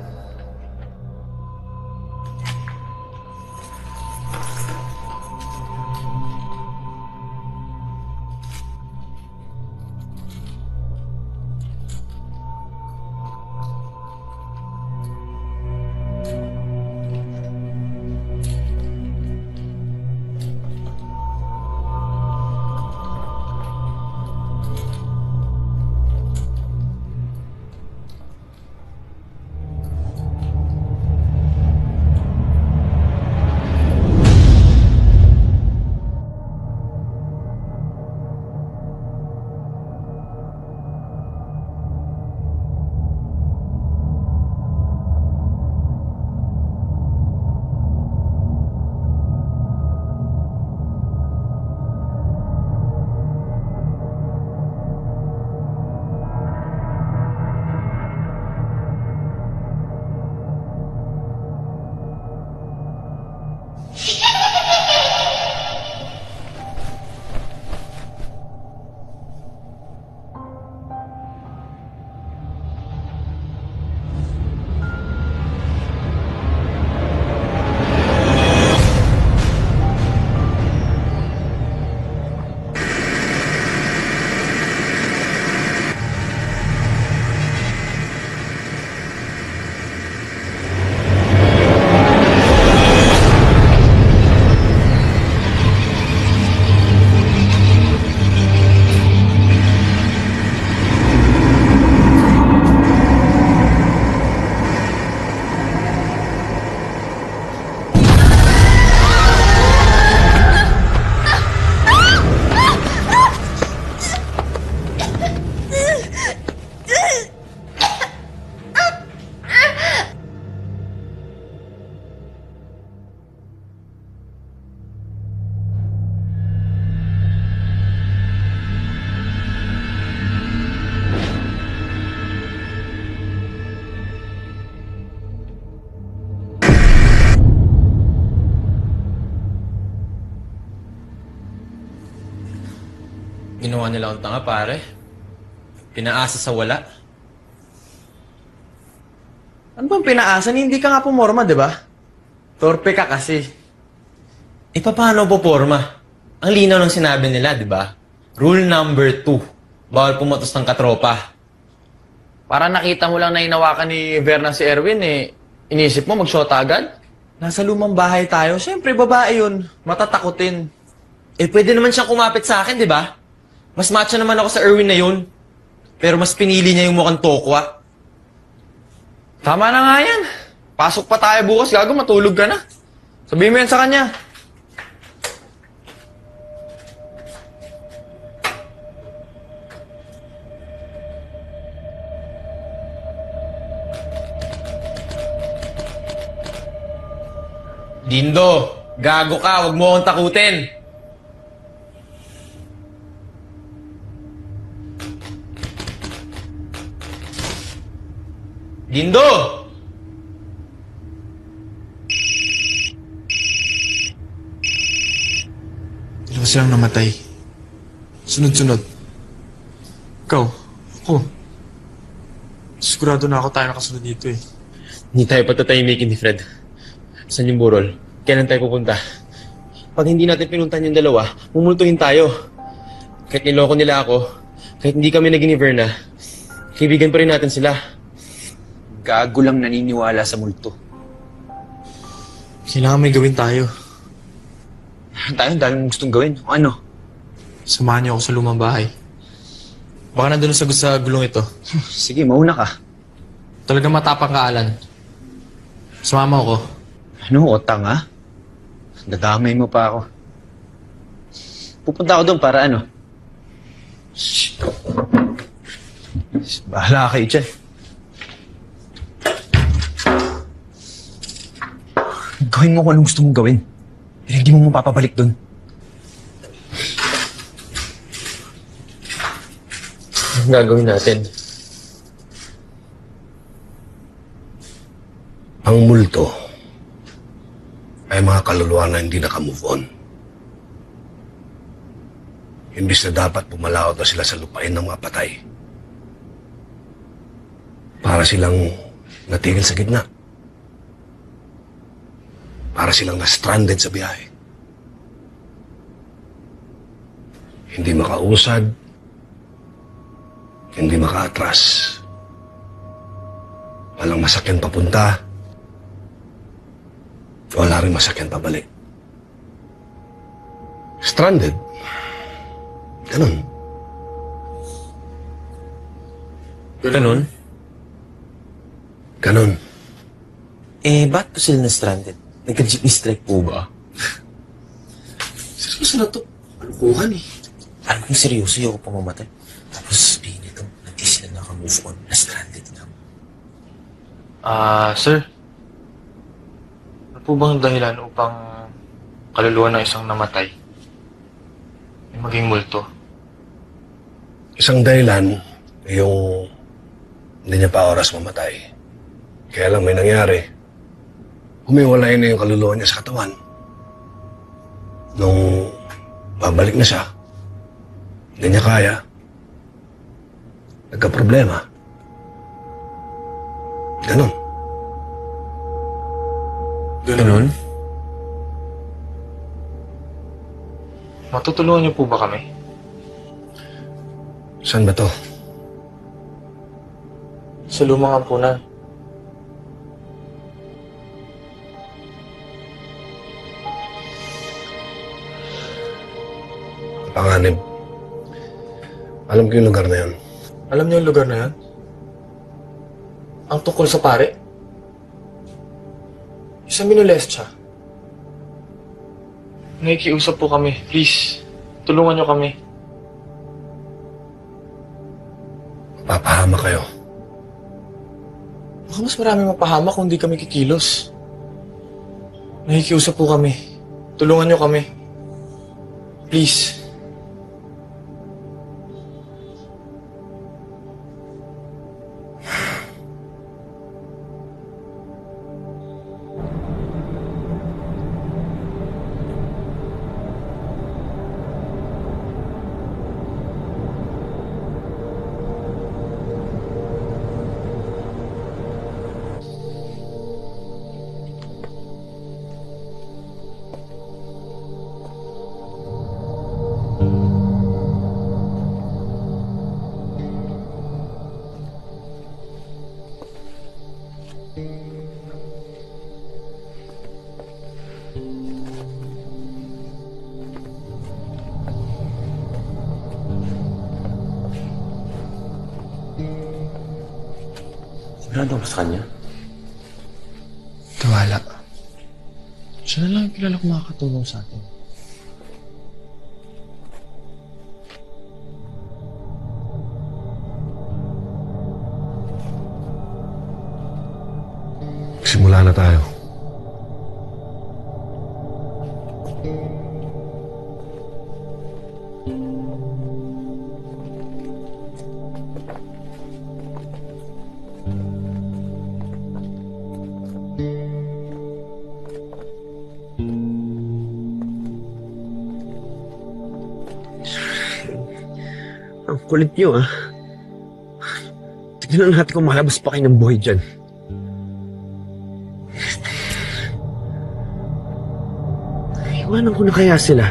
[SPEAKER 2] Ginawa nila akong tanga, pare. Pinaasa sa wala.
[SPEAKER 5] Ano bang pinaasa? Hindi ka nga pumorma, di ba? Torpe ka kasi.
[SPEAKER 2] E paano puporma? Ang linaw ng sinabi nila, di ba? Rule number 2. Bawal pumatos ng katropa.
[SPEAKER 5] Para nakita mo lang na inawakan ni Verna si Erwin, inisip mo mag-shota agad? Nasa lumang bahay tayo. Siyempre, babae yun. Matatakutin.
[SPEAKER 2] Eh, pwede naman siyang kumapit sa akin, di ba? Mas macho naman ako sa Erwin na yun. Pero mas pinili niya yung mukhang tokwa.
[SPEAKER 5] Tama na nga yan. Pasok pa tayo bukas, gago, matulog ka na. Sabihin mo yan sa kanya.
[SPEAKER 2] Dindo, gago ka, wag mo akong takutin. Dindo!
[SPEAKER 6] Dalawa silang namatay. Sunod-sunod. Ikaw, ako. Sigurado na ako tayo nakasunod dito eh.
[SPEAKER 2] Hindi tayo patatahimikin ni Fred. Saan yung burol? Kailan tayo pupunta? Pag hindi natin pinuntahan yung dalawa, mumultuhin tayo. Kahit niloko nila ako, kahit hindi kami naging ni Verna, kaibigan pa rin natin sila.
[SPEAKER 12] Gago lang naniniwala sa multo.
[SPEAKER 6] Kailangan may gawin tayo.
[SPEAKER 12] Tayo, ang dami mong gustong gawin. O ano?
[SPEAKER 6] Samahan niyo ako sa lumang bahay. Baka nandun sagot sa gulong ito.
[SPEAKER 12] Sige, mauna ka.
[SPEAKER 6] Talaga matapang ka, Alan. Sumama ako.
[SPEAKER 12] Ano, otang ha? Dadamay mo pa ako. Pupunta ako doon para ano? Shh. Bahala kayo dyan. Gawin mo kung anong gusto mong gawin. Pero hindi mo mapapabalik doon.
[SPEAKER 2] Anong gagawin natin?
[SPEAKER 16] Ang multo ay mga kaluluwa na hindi naka-move on. Imbis na dapat pumalaot na sila sa lupain ng mga patay. Para silang natigil sa gitna. Para silang na-stranded sa biyahe. Hindi makausad, hindi makaatras. Walang masakyan papunta, wala rin masakyan pabalik. Stranded. Ganun.
[SPEAKER 2] Ganun?
[SPEAKER 16] Ganun.
[SPEAKER 2] Ba't po sila na-stranded? Nagka-jeepney strike po ba? Seryoso na to. Alukuhan eh. Alam kong seryoso, ayoko pa mamatay. Tapos sabihin nito, hindi sila naka-move on, na-stranded na.
[SPEAKER 6] Sir. Ano po bang dahilan upang kaluluwa ng isang namatay ay maging multo?
[SPEAKER 16] Isang dahilan, yung hindi niya pa oras mamatay. Kaya lang may nangyari. Humiwalay na yung kaluluwa niya sa katawan. Nung babalik na siya, hindi niya kaya. Nagka-problema. Ganon.
[SPEAKER 6] Ganun? Matutulungan niyo po ba kami?
[SPEAKER 16] Saan ba to?
[SPEAKER 6] Sa lumang ampunan.
[SPEAKER 16] Panganib. Alam ko yung lugar na yun.
[SPEAKER 6] Alam niyo yung lugar na yan? Ang tungkol sa pare? Isang minolest siya. Nakikiusap po kami. Please, tulungan niyo kami.
[SPEAKER 16] Papahama kayo.
[SPEAKER 6] Baka mas marami mapahama kung di kami kikilos. Nakikiusap po kami. Tulungan niyo kami. Please.
[SPEAKER 2] Sigurado ba sa kanya?
[SPEAKER 6] Tiwala. Siya na lang yung kilala kong makakatulong sa atin.
[SPEAKER 16] Simula na tayo.
[SPEAKER 1] Ang kulit niyo, ah. Tignan natin kung malabas pa kayo ng buhay dyan. Iwanan ko na kaya sila.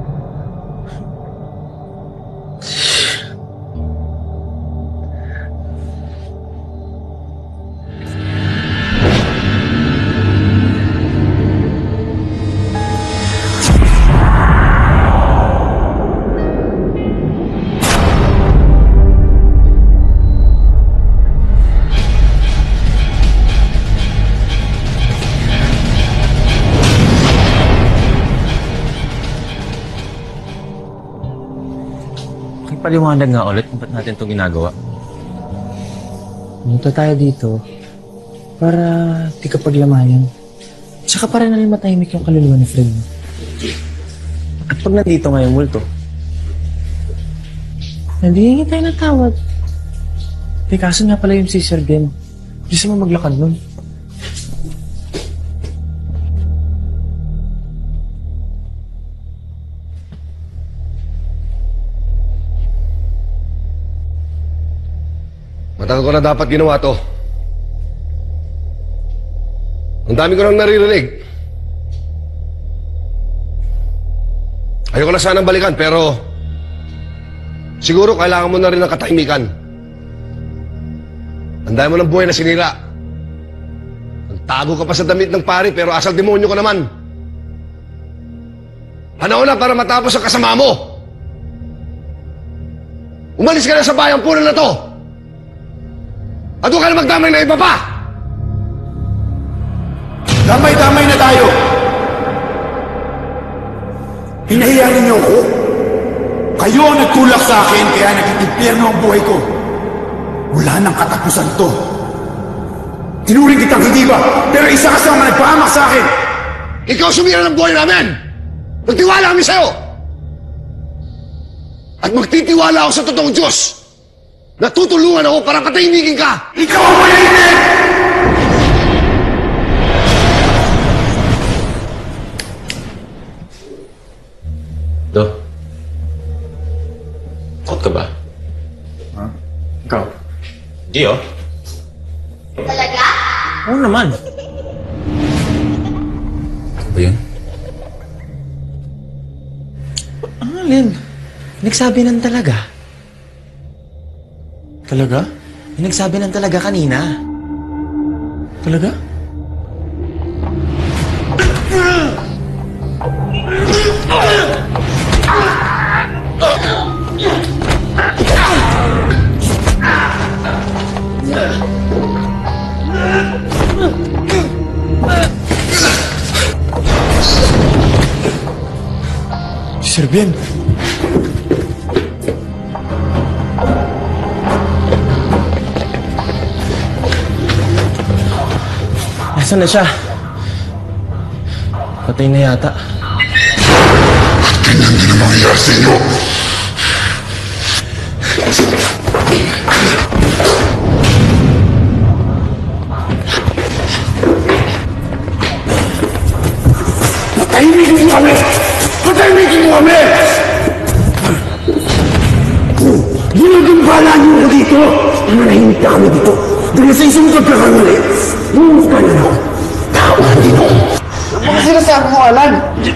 [SPEAKER 5] Paliwanag nga ulit kung ba't natin itong ginagawa.
[SPEAKER 6] Pumunta tayo dito para di ka paglamayan. Tsaka para na rin matahimik yung kaluluwa ni Fred.
[SPEAKER 5] At pag nandito nga yung multo,
[SPEAKER 6] hindi tayo ng tawad. Kaso nga pala yung si Sir Ben. Gusto mo maglakad nun?
[SPEAKER 16] Matagal ko na dapat ginawa to. Ang dami ko nang naririnig. Ayoko na sanang balikan, pero siguro kailangan mo na rin ng katahimikan. Ang dami mo ng buhay na sinira. Nagtago ka pa sa damit ng pari, pero asal demonyo ka naman. Panahon na para matapos ang kasama mo. Umalis ka na sa bayang punan na to. At huwag ka na magdamay na iba pa!
[SPEAKER 17] Damay-damay na tayo! Hinahiya ninyo ako? Kayo ang nagtulak sa akin kaya nagtitimpyerno ang buhay ko. Wala nang katapusan to. Tinuring kitang hindi ba? Pero isa ka sa mga nagpahamak sa akin!
[SPEAKER 16] Ikaw sumira ng buhay namin! Magtiwala kami sa'yo! At magtitiwala ako sa totoong Diyos! Natutulungan ako para patahimikin ka!
[SPEAKER 17] Ikaw ang manahimik!
[SPEAKER 2] Do? Takot ka ba?
[SPEAKER 6] Ikaw?
[SPEAKER 2] Di oh.
[SPEAKER 14] Talaga?
[SPEAKER 6] Oo naman.
[SPEAKER 5] Ano ba yun?
[SPEAKER 6] Alin? Nagsabi ng talaga. Talaga? Yung nagsabi ng talaga kanina. Talaga? Sir Ben. Nasaan na siya? Patay na yata.
[SPEAKER 17] Tingnan niyo na mangyayari sa inyo! Patahimigin mo kami! Patahimigin mo kami! Ginagambala niyo ko dito! Manahimik na kami dito! Dahil sa isang pagkakamali, bumuka na ako. Tao na din ako.
[SPEAKER 13] Ano sinasabi mo, Alan?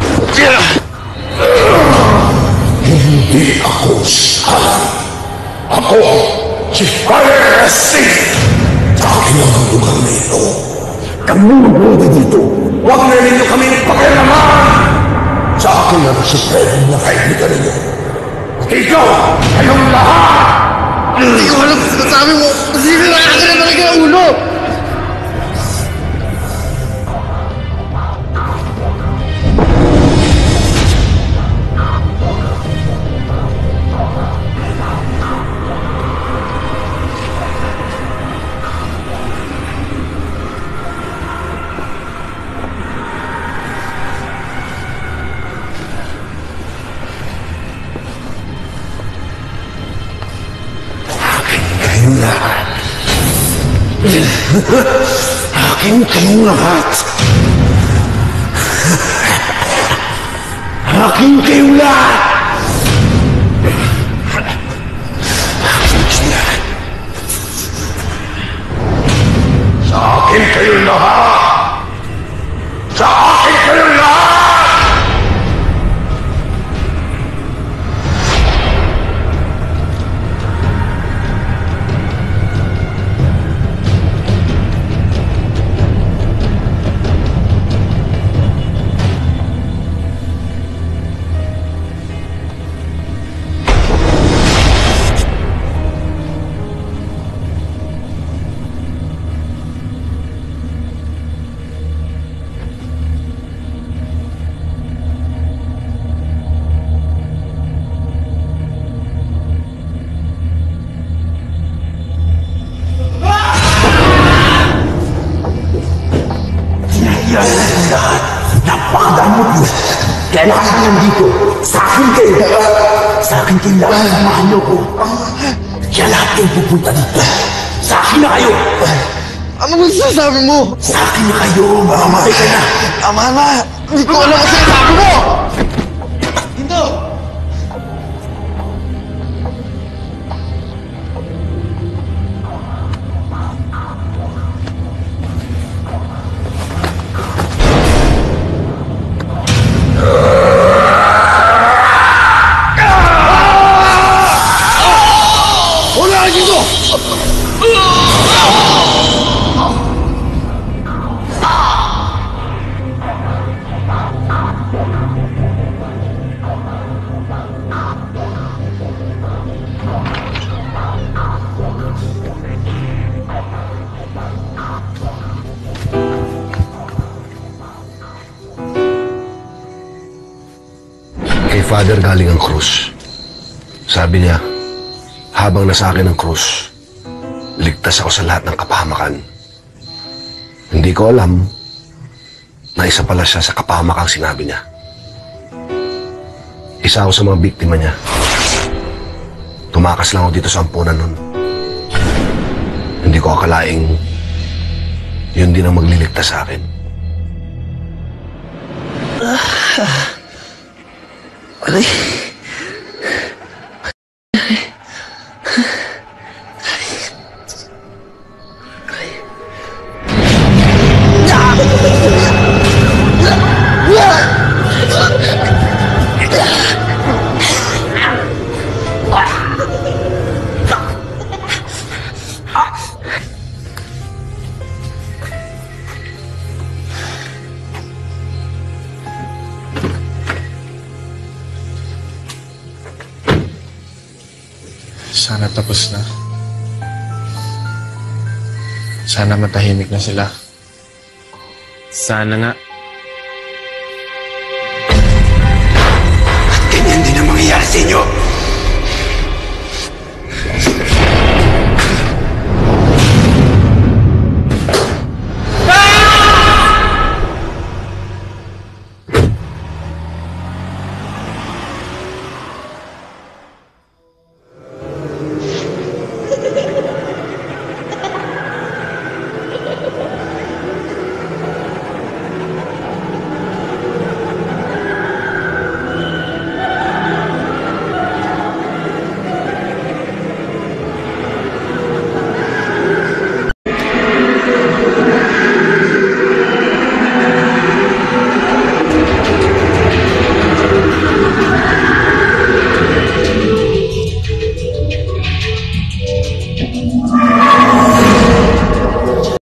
[SPEAKER 17] Hindi ako siya. Ako si Father Steve. Sa akin lang ang lugar na ito. Kami mabuti dito. Huwag na ninyo kami nagpakialaman. Sa akin lang si Fred na kaibigan ninyo. Ikaw, kayong lahat!
[SPEAKER 13] Hindi ko alam kung sinasabi mo. Sinira ka na talaga ang ulo.
[SPEAKER 17] Akin kayong lahat. Akin kayong lahat. Sa akin kayong lahat. Sa akin kayong lahat. Yan ang lahat. Napakadamot mo. Kailangan ka nandito. Sa akin kayo. Sa akin kayo lahat. Samahan niyo ko. Kaya lahat kayo pupunta dito. akin na kayo!
[SPEAKER 2] Ano ba sinasabi mo?
[SPEAKER 17] Sa akin na kayo! Mamamatay ka na!
[SPEAKER 2] Tama na! Hindi ko alam ang sinasabi mo!
[SPEAKER 5] Ginto!
[SPEAKER 17] Wala dito!
[SPEAKER 16] Kay Father galing ang krus. Sabi niya, habang nasa akin ang krus, ligtas ako sa lahat ng kapahamakan. Hindi ko alam na isa pala siya sa kapahamakang sinabi niya. Isa ako sa mga biktima niya. Tumakas lang ako dito sa ampunan nun. Hindi ko akalaing yun din ang magliligtas sa akin.
[SPEAKER 3] Aray.
[SPEAKER 6] Sana tapos na. Sana matahimik na sila.
[SPEAKER 5] Sana nga.
[SPEAKER 17] Ganyan din ang mangyayari sa inyo.